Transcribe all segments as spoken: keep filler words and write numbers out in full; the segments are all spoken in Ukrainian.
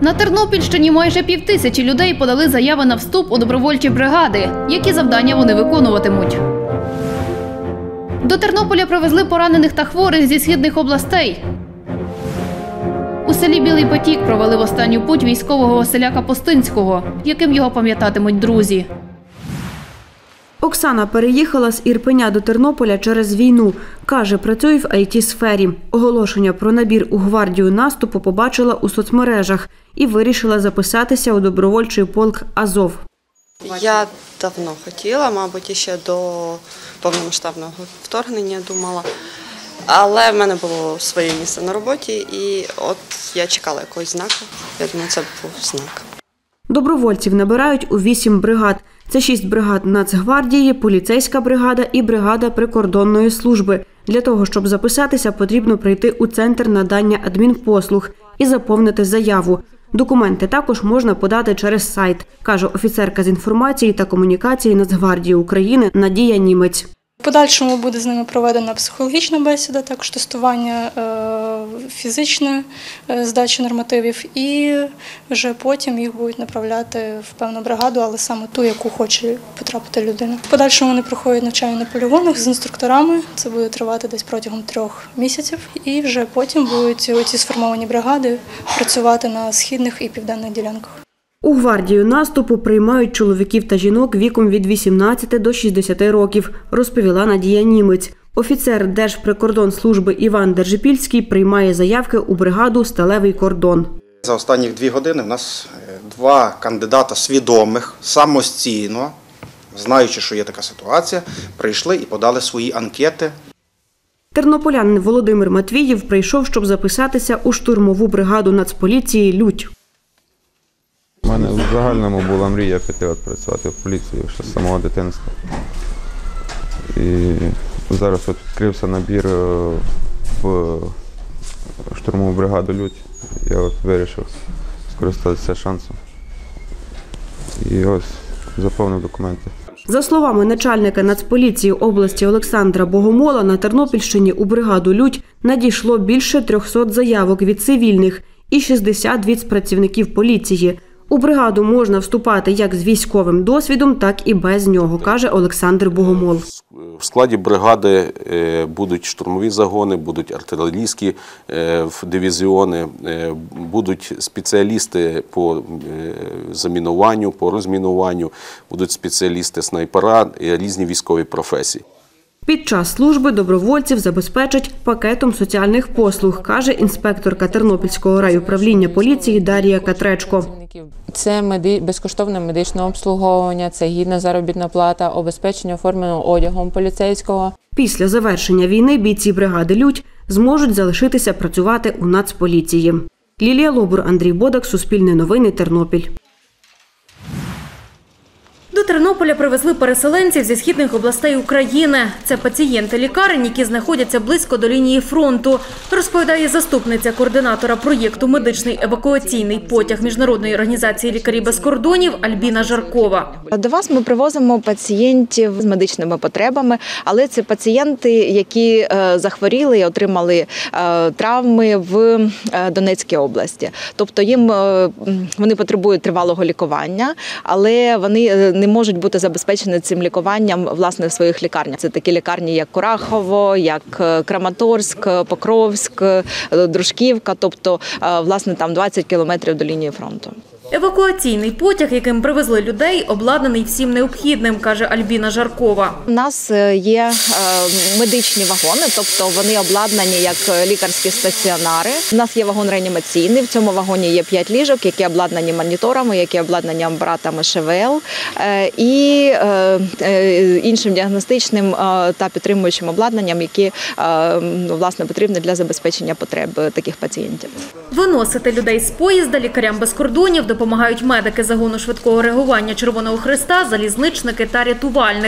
На Тернопільщині майже півтисячі людей подали заяви на вступ у добровольчі бригади. Які завдання вони виконуватимуть? До Тернополя привезли поранених та хворих зі східних областей. У селі Білий Потік провели в останню путь військового Василя Капустинського, яким його пам'ятатимуть друзі. Оксана переїхала з Ірпеня до Тернополя через війну. Каже, працює в ай ті-сфері. Оголошення про набір у гвардію наступу побачила у соцмережах і вирішила записатися у добровольчий полк «Азов». Я давно хотіла, мабуть, ще до повномасштабного вторгнення думала. Але в мене було своє місце на роботі і от я чекала якогось знаку. Я думаю, це був знак. Добровольців набирають у вісім бригад. Це шість бригад Нацгвардії, поліцейська бригада і бригада прикордонної служби. Для того, щоб записатися, потрібно прийти у центр надання адмінпослуг і заповнити заяву. Документи також можна подати через сайт, каже офіцерка з інформації та комунікації Нацгвардії України Надія Німець. В подальшому буде з ними проведена психологічна бесіда, також тестування фізичної здачі нормативів, і вже потім їх будуть направляти в певну бригаду, але саме ту, яку хоче потрапити людина. В подальшому вони проходять навчання на полігонах з інструкторами, це буде тривати десь протягом трьох місяців, і вже потім будуть ці сформовані бригади працювати на східних і південних ділянках. У гвардію наступу приймають чоловіків та жінок віком від вісімнадцяти до шістдесяти років, розповіла Надія Німець. Офіцер Держприкордонслужби Іван Держипільський приймає заявки у бригаду «Сталевий кордон». За останні дві години в нас два кандидата свідомих, самостійно, знаючи, що є така ситуація, прийшли і подали свої анкети. Тернополянин Володимир Матвіїв прийшов, щоб записатися у штурмову бригаду Нацполіції «Лють». У мене в загальному була мрія піти от працювати в поліції ще з самого дитинства. І зараз от відкрився набір в штурмову бригаду «Лють». Я от вирішив скористатися шансом. І ось заповнив документи. За словами начальника Нацполіції області Олександра Богомола, на Тернопільщині у бригаду «Лють» надійшло більше трьохсот заявок від цивільних і шістдесят від працівників поліції. У бригаду можна вступати як з військовим досвідом, так і без нього, каже Олександр Богомол. В складі бригади будуть штурмові загони, будуть артилерійські дивізіони, будуть спеціалісти по замінуванню, по розмінуванню, будуть спеціалісти снайпера, різні військові професії. Під час служби добровольців забезпечать пакетом соціальних послуг, каже інспекторка Тернопільського райуправління поліції Дар'я Катречко. Це меди... безкоштовне медичне обслуговування, це гідна заробітна плата, обезпечення оформленого одягом поліцейського. Після завершення війни бійці бригади «Лють» зможуть залишитися працювати у Нацполіції. Лілія Лобур, Андрій Бодак, Суспільне новини, Тернопіль. До Тернополя привезли переселенців зі східних областей України. Це пацієнти лікарень, які знаходяться близько до лінії фронту, розповідає заступниця координатора проєкту «Медичний евакуаційний потяг» Міжнародної організації «Лікарі без кордонів» Альбіна Жаркова. До вас ми привозимо пацієнтів з медичними потребами, але це пацієнти, які захворіли і отримали травми в Донецькій області. Тобто їм вони потребують тривалого лікування, але вони не можуть бути забезпечені цим лікуванням власне в своїх лікарнях. Це такі лікарні, як Курахово, як Краматорськ, Покровськ, Дружківка, тобто власне там двадцять кілометрів до лінії фронту. Евакуаційний потяг, яким привезли людей, обладнаний всім необхідним, каже Альбіна Жаркова. У нас є медичні вагони, тобто вони обладнані як лікарські стаціонари. У нас є вагон реанімаційний, в цьому вагоні є п'ять ліжок, які обладнані моніторами, які обладнані апаратами ШВЛ і іншим діагностичним та підтримуючим обладнанням, які власне потрібні для забезпечення потреб таких пацієнтів. Виносити людей з поїзда лікарям без кордонів допомагають медики загону швидкого реагування Червоного Хреста, залізничники та рятувальники.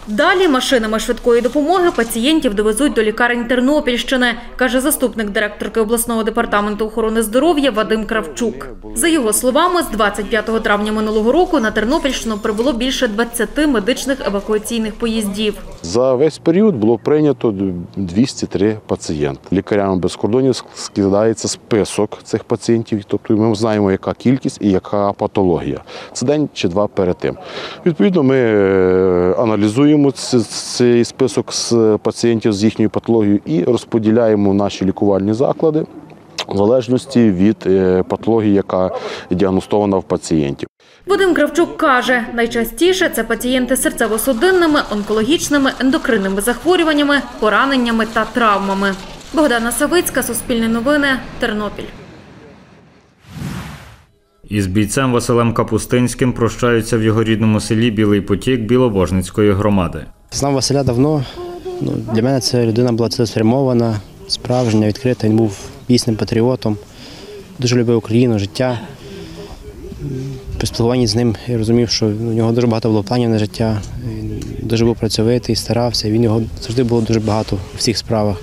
Далі машинами швидкої допомоги пацієнтів довезуть до лікарень Тернопільщини, каже заступник директорки обласного департаменту охорони здоров'я Вадим Кравчук. За його словами, з двадцять п'ятого травня минулого року на Тернопільщину прибуло більше двадцяти медичних евакуаційних поїздів. За весь період було прийнято двісті три пацієнти. Лікарями без кордонів складається список цих пацієнтів, тобто ми знаємо, яка кількість і яка патологія. Це день чи два перед тим. Відповідно, ми аналізуємо цей список з пацієнтів з їхньою патологією і розподіляємо наші лікувальні заклади в залежності від патології, яка діагностована в пацієнтів. Вадим Кравчук каже, найчастіше це пацієнти з серцево-судинними, онкологічними, ендокринними захворюваннями, пораненнями та травмами. Богдана Савицька, Суспільне новини, Тернопіль. Із бійцем Василем Капустинським прощаються в його рідному селі Білий Потік Білобожницької громади. Знав Василя давно. Ну, для мене ця людина була цілеспрямована, справжня, відкрита. Він був дійсним патріотом, дуже любив Україну, життя. При спілкуванні з ним я розумів, що у нього дуже багато було планів на життя. Він дуже був працьовитий, старався. Він його завжди було дуже багато у всіх справах.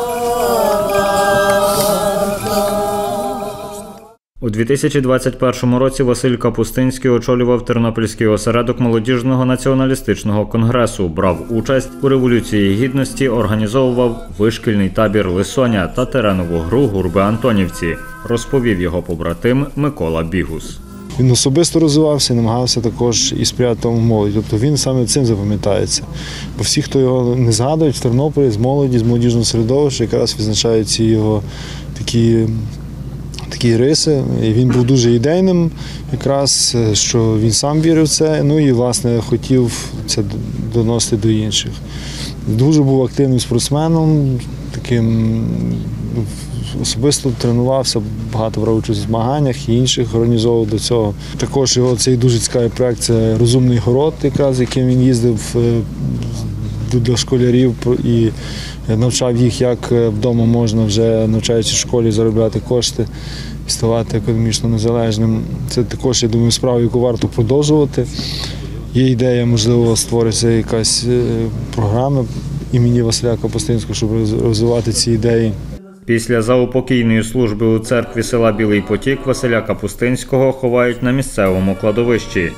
У дві тисячі двадцять першому році Василь Капустинський очолював Тернопільський осередок молодіжного націоналістичного конгресу, брав участь у Революції Гідності, організовував вишкільний табір «Лисоня» та теренову гру «Гурби Антонівці», розповів його побратим Микола Бігус. Він особисто розвивався, намагався також і сприяти тому молоді. Тобто він саме цим запам'ятається. Бо всі, хто його не згадують, в Тернополі з молоді, з молодіжного середовища, якраз відзначають ці його такі, такі риси. І він був дуже ідейним, якраз, що він сам вірив в це, ну і, власне, хотів це доносити до інших. Дуже був активним спортсменом, таким особисто тренувався, багато брав участь у змаганнях і інших організовував до цього. Також його цей дуже цікавий проєкт – це «Розумний город», якраз, яким він їздив до школярів і навчав їх, як вдома можна, вже навчаючись в школі, заробляти кошти і ставати економічно незалежним. Це також, я думаю, справа, яку варто продовжувати. Є ідея, можливо, створиться якась програма імені Василя Капустинського, щоб розвивати ці ідеї. Після заупокійної служби у церкві села Білий Потік Василя Капустинського ховають на місцевому кладовищі.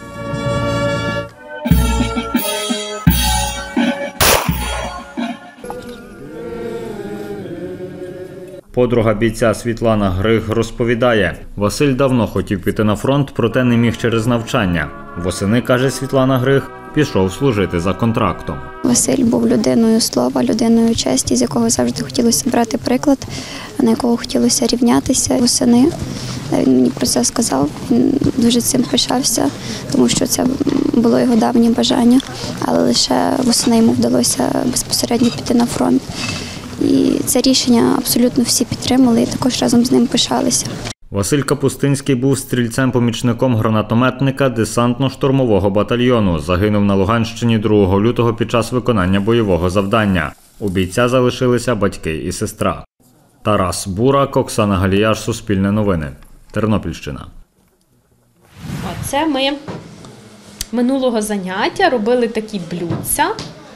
Подруга бійця Світлана Григ розповідає, Василь давно хотів піти на фронт, проте не міг через навчання. Восени, каже Світлана Григ, пішов служити за контрактом. Василь був людиною слова, людиною честі, з якого завжди хотілося брати приклад, на якого хотілося рівнятися. Восени він мені про це сказав, він дуже цим пишався, тому що це було його давнє бажання, але лише восени йому вдалося безпосередньо піти на фронт. І це рішення абсолютно всі підтримали і також разом з ним пишалися. Василь Капустинський був стрільцем-помічником гранатометника десантно-штурмового батальйону. Загинув на Луганщині другого лютого під час виконання бойового завдання. У бійця залишилися батьки і сестра. Тарас Бурак, Оксана Галіяш, Суспільне новини, Тернопільщина. Це ми минулого заняття робили такі блюдця.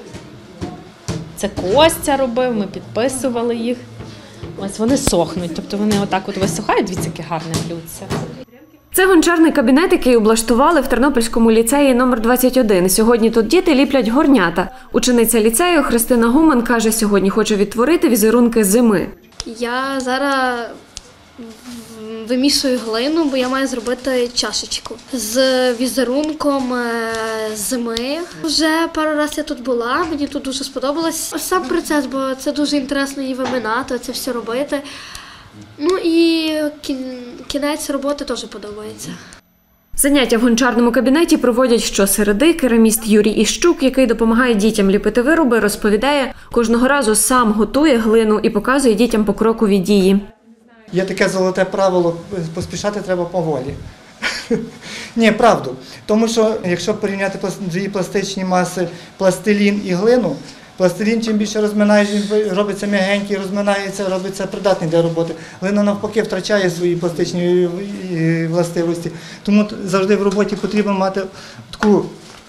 Це Костя робив, ми підписували їх. Ось вони сохнуть, тобто вони отак от висохають, дивіться, яке гарне блюдце. Це гончарний кабінет, який облаштували в Тернопільському ліцеї номер двадцять один. Сьогодні тут діти ліплять горнята. Учениця ліцею Христина Гуман каже, сьогодні хоче відтворити візерунки зими. Я зараз вимішую глину, бо я маю зробити чашечку з візерунком зими. Вже пару разів я тут була, мені тут дуже сподобалось. Сам процес, бо це дуже інтересно її виминати, це все робити. Ну і кінець роботи теж подобається. Заняття в гончарному кабінеті проводять щосереди. Кераміст Юрій Іщук, який допомагає дітям ліпити вироби, розповідає, кожного разу сам готує глину і показує дітям покрокові дії. Є таке золоте правило, поспішати треба поволі. Ні, правду. Тому що, якщо порівняти дві пластичні маси, пластилін і глину, пластилін чим більше розминаєш, він робиться м'ягенький, розминається, робиться придатний для роботи. Глина навпаки втрачає свої пластичні властивості. Тому завжди в роботі потрібно мати таку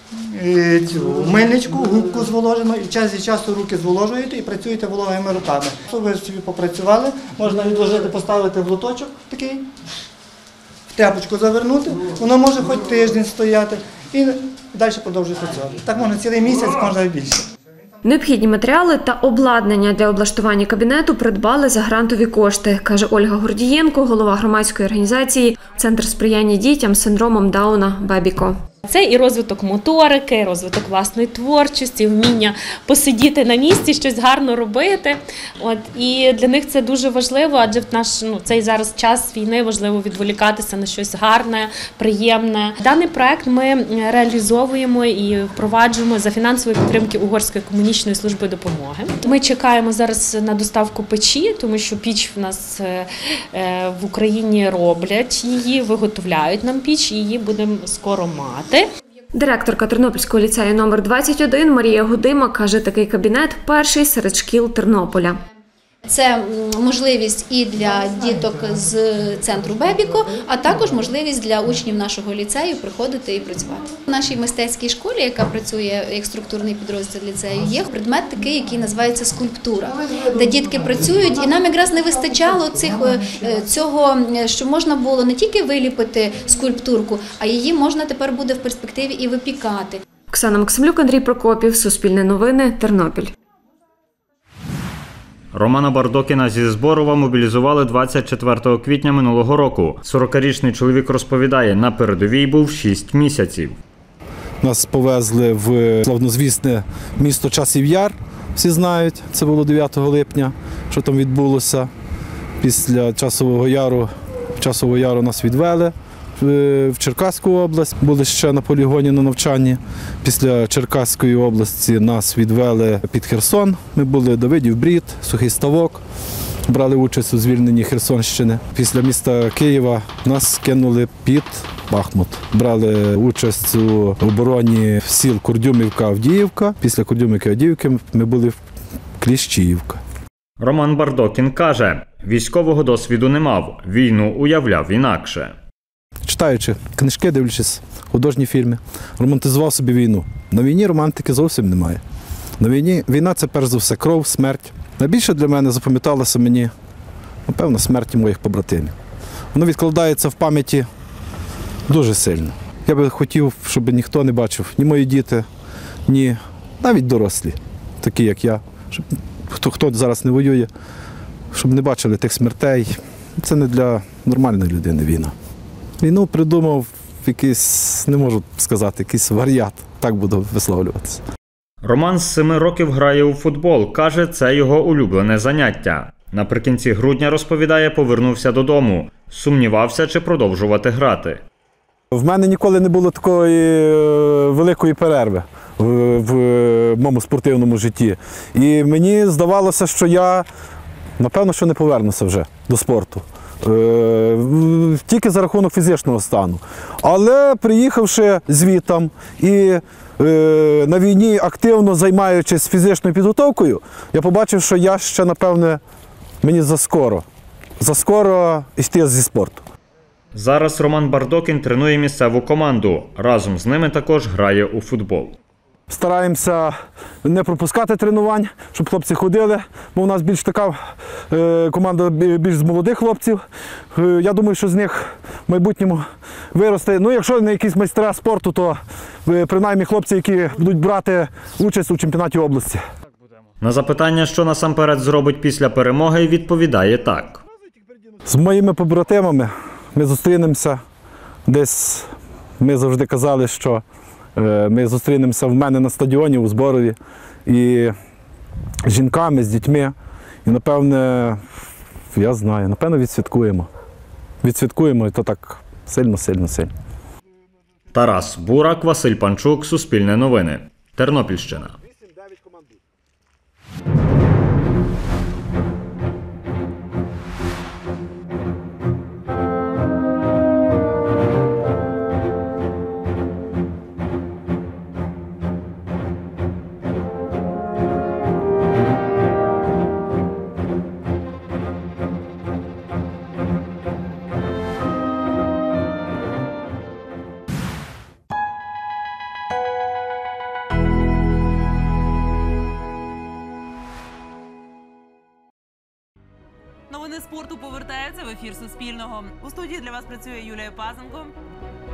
е, цю мильничку, губку зволожену, і час від часу руки зволожуєте і працюєте вологими руками. Якщо ви собі попрацювали, можна відложити, поставити в лоточок такий, в тряпочку завернути, воно може хоч тиждень стояти і далі продовжує працювати. Так можна цілий місяць, можна і більше. Необхідні матеріали та обладнання для облаштування кабінету придбали за грантові кошти, каже Ольга Гордієнко, голова громадської організації «Центр сприяння дітям з синдромом Дауна Бебіко». Це і розвиток моторики, і розвиток власної творчості, вміння посидіти на місці, щось гарно робити. От, і для них це дуже важливо, адже в наш ну, цей зараз час війни важливо відволікатися на щось гарне, приємне. Даний проект ми реалізовуємо і впроваджуємо за фінансової підтримки Угорської комунічної служби допомоги. Ми чекаємо зараз на доставку печі, тому що піч в нас в Україні роблять її, виготовляють нам піч, і її будемо скоро мати. Директорка Тернопільського ліцею номер двадцять один Марія Гудима каже, такий кабінет – перший серед шкіл Тернополя. Це можливість і для діток з центру Бебіко, а також можливість для учнів нашого ліцею приходити і працювати. У нашій мистецькій школі, яка працює як структурний підрозділ ліцею, є предмет такий, який називається скульптура, де дітки працюють, і нам якраз не вистачало цих, цього, що можна було не тільки виліпити скульптурку, а її можна тепер буде в перспективі і випікати. Оксана Максимлюк, Андрій Прокопів, Суспільне новини, Тернопіль. Романа Бардокіна зі Зборова мобілізували двадцять четвертого квітня минулого року. сорокарічний чоловік розповідає, на передовій був шість місяців. Нас повезли в славнозвісне місто Часів Яр, всі знають, це було дев'ятого липня, що там відбулося. Після Часового Яру, Часового Яру нас відвели в Черкаську область, були ще на полігоні на навчанні. Після Черкаської області нас відвели під Херсон. Ми були Давидів Брід, Сухий Ставок, брали участь у звільненні Херсонщини. Після міста Києва нас кинули під Бахмут. Брали участь у обороні сіл Курдюмівка, Авдіївка. Після Курдюмівки, Авдіївки ми були в Кліщіївка. Роман Бардокін каже, військового досвіду не мав, війну уявляв інакше. Читаючи книжки, дивлячись художні фільми, романтизував собі війну. На війні романтики зовсім немає. На війні війна – це перш за все кров, смерть. Найбільше для мене запам'яталося мені, напевно, смерті моїх побратимів. Воно відкладається в пам'яті дуже сильно. Я би хотів, щоб ніхто не бачив, ні мої діти, ні навіть дорослі, такі як я, щоб хто, хто зараз не воює, щоб не бачили тих смертей. Це не для нормальної людини війна. Війну придумав якийсь, не можу сказати, якийсь варіант, так буду висловлюватися. Роман з семи років грає у футбол, каже, це його улюблене заняття. Наприкінці грудня, розповідає, повернувся додому. Сумнівався, чи продовжувати грати. В мене ніколи не було такої великої перерви в, в моєму спортивному житті. І мені здавалося, що я, напевно, що не повернуся вже до спорту. Тільки за рахунок фізичного стану. Але приїхавши звітом і е, на війні активно займаючись фізичною підготовкою, я побачив, що я ще, напевне, мені заскоро, заскоро йти зі спорту. Зараз Роман Бардокін тренує місцеву команду. Разом з ними також грає у футбол. Стараємося не пропускати тренувань, щоб хлопці ходили, бо у нас більш така е, команда більш з молодих хлопців. Е, я думаю, що з них в майбутньому виросте. Ну, якщо не якісь майстра спорту, то е, принаймні хлопці, які будуть брати участь у чемпіонаті області. На запитання, що насамперед зробить після перемоги, відповідає так. З моїми побратимами ми зустрінемося десь, ми завжди казали, що ми зустрінемося в мене на стадіоні у Зборові і з жінками, з дітьми. І, напевне, я знаю, напевно, відсвяткуємо. Відсвяткуємо, і то так сильно-сильно-сильно. Тарас Бурак, Василь Панчук, Суспільне новини, Тернопільщина. Новини спорту повертаються в ефір Суспільного. У студії для вас працює Юлія Пазенко.